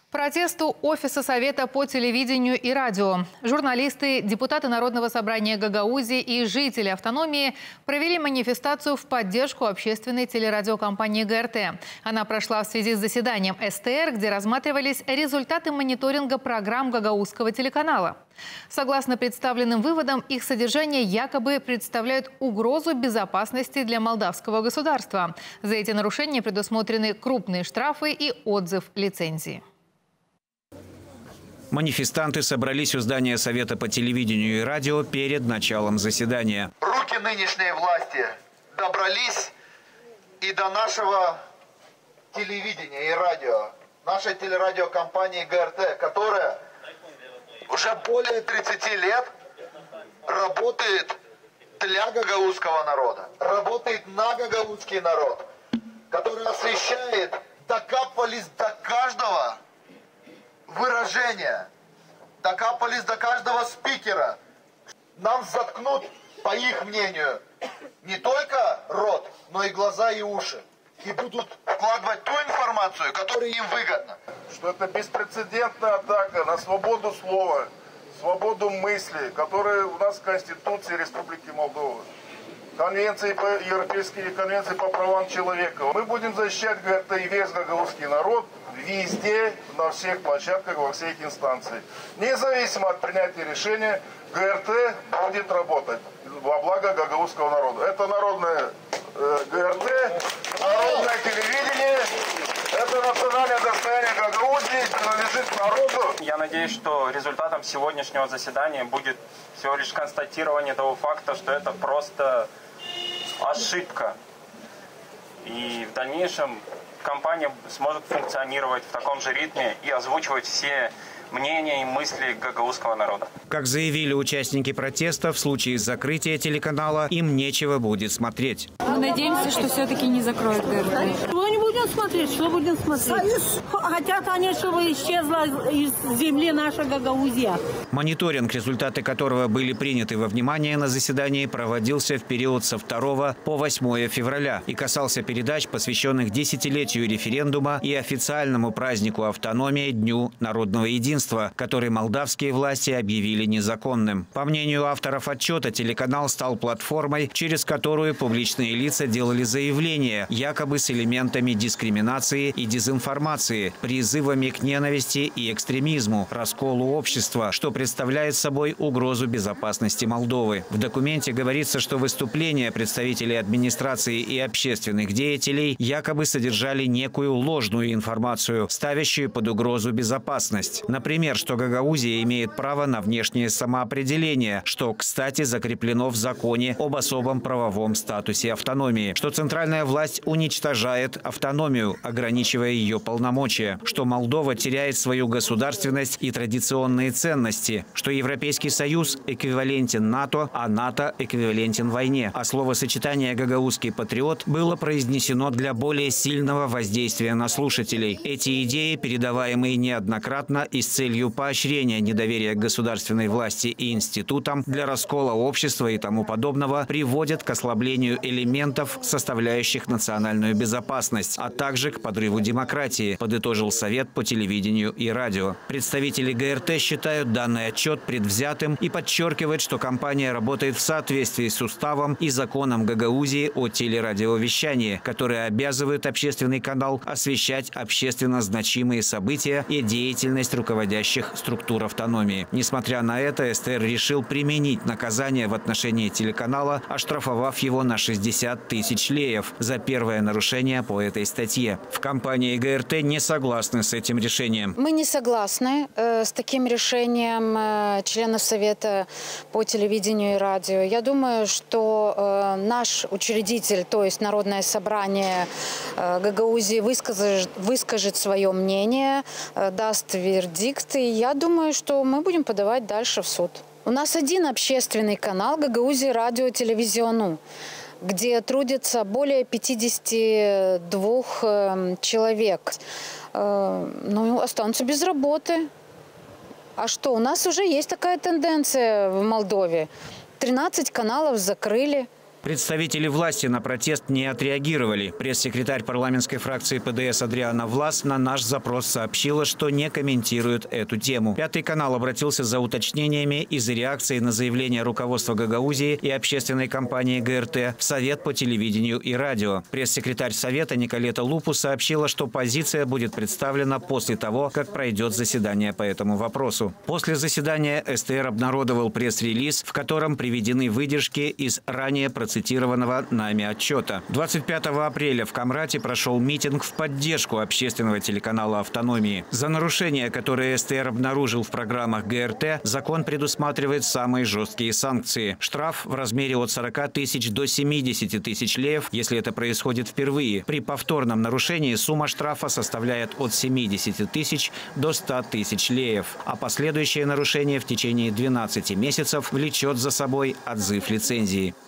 Протесту Офиса Совета по телевидению и радио. Журналисты, депутаты Народного собрания Гагаузии и жители автономии провели манифестацию в поддержку общественной телерадиокомпании ГРТ. Она прошла в связи с заседанием СТР, где рассматривались результаты мониторинга программ гагаузского телеканала. Согласно представленным выводам, их содержание якобы представляет угрозу безопасности для молдавского государства. За эти нарушения предусмотрены крупные штрафы и отзыв лицензии. Манифестанты собрались у здания Совета по телевидению и радио перед началом заседания. Руки нынешней власти добрались и до нашего телевидения и радио, нашей телерадиокомпании ГРТ, которая уже более 30 лет работает для гагаузского народа, работает на гагаузский народ, который освещает, докапывались до каждого выражения, докапались до каждого спикера. Нам заткнут, по их мнению, не только рот, но и глаза и уши. И будут вкладывать ту информацию, которая им выгодна. Что это беспрецедентная атака на свободу слова, свободу мысли, которая у нас в Конституции Республики Молдова. Европейские конвенции по правам человека. Мы будем защищать ГРТ и весь гагаузский народ везде, на всех площадках, во всех инстанциях. Независимо от принятия решения, ГРТ будет работать во благо гагаузского народа. Это народное ГРТ, народное телевидение, это национальное достояние Гагаузии, принадлежит народу. Я надеюсь, что результатом сегодняшнего заседания будет всего лишь констатирование того факта, что это просто ошибка. И в дальнейшем компания сможет функционировать в таком же ритме и озвучивать все мнения и мысли гагаузского народа. Как заявили участники протеста, в случае закрытия телеканала им нечего будет смотреть. Мы надеемся, что все-таки не закроют ГРТ. Мы не будем смотреть, что будем смотреть? Хотят они, чтобы исчезла из земли наша Гагаузия. Мониторинг, результаты которого были приняты во внимание на заседании, проводился в период со 2 по 8 февраля и касался передач, посвященных десятилетию референдума и официальному празднику автономии Дню народного единства, который молдавские власти объявили незаконным. По мнению авторов отчета, телеканал стал платформой, через которую публичные лица делали заявления, якобы с элементами дискриминации и дезинформации, призывами к ненависти и экстремизму, расколу общества, что представляет собой угрозу безопасности Молдовы. В документе говорится, что выступления представителей администрации и общественных деятелей якобы содержали некую ложную информацию, ставящую под угрозу безопасность. Например, что Гагаузия имеет право на внешнее самоопределение, что, кстати, закреплено в законе об особом правовом статусе автономии, что центральная власть уничтожает автономию, ограничивая ее полномочия, что Молдова теряет свою государственность и традиционные ценности, что Европейский Союз эквивалентен НАТО, а НАТО эквивалентен войне. А словосочетание «гагаузский патриот» было произнесено для более сильного воздействия на слушателей. Эти идеи, передаваемые неоднократно и с целью поощрения недоверия к государственной власти и институтам, для раскола общества и тому подобного, приводят к ослаблению элементов, составляющих национальную безопасность, а также к подрыву демократии, подытожил Совет по телевидению и радио. Представители ГРТ считают данный отчет предвзятым и подчеркивают, что компания работает в соответствии с уставом и законом Гагаузии о телерадиовещании, которые обязывают общественный канал освещать общественно значимые события и деятельность руководящих структур автономии. Несмотря на это, СТР решил применить наказание в отношении телеканала, оштрафовав его на 60 тысяч леев за первое нарушение по этой статье. В компании ГРТ не согласны с этим решением. Мы не согласны с таким решением членов Совета по телевидению и радио. Я думаю, что наш учредитель, то есть Народное собрание Гагаузии, выскажет свое мнение, даст вердикт. И я думаю, что мы будем подавать дальше в суд. У нас один общественный канал Гагаузии радио телевизиону, где трудится более 52 человек. Ну, останутся без работы. А что, у нас уже есть такая тенденция в Молдове. 13 каналов закрыли. Представители власти на протест не отреагировали. Пресс-секретарь парламентской фракции ПДС Адриана Влас на наш запрос сообщила, что не комментирует эту тему. Пятый канал обратился за уточнениями из-за реакции на заявление руководства Гагаузии и общественной компании ГРТ в Совет по телевидению и радио. Пресс-секретарь Совета Николета Лупу сообщила, что позиция будет представлена после того, как пройдет заседание по этому вопросу. После заседания СТР обнародовал пресс-релиз, в котором приведены выдержки из ранее процитированного нами отчета. 25 апреля в Камрате прошел митинг в поддержку общественного телеканала «Автономии». За нарушения, которые СТР обнаружил в программах ГРТ, закон предусматривает самые жесткие санкции. Штраф в размере от 40 тысяч до 70 тысяч леев, если это происходит впервые. При повторном нарушении сумма штрафа составляет от 70 тысяч до 100 тысяч леев. А последующее нарушение в течение 12 месяцев влечет за собой отзыв лицензии.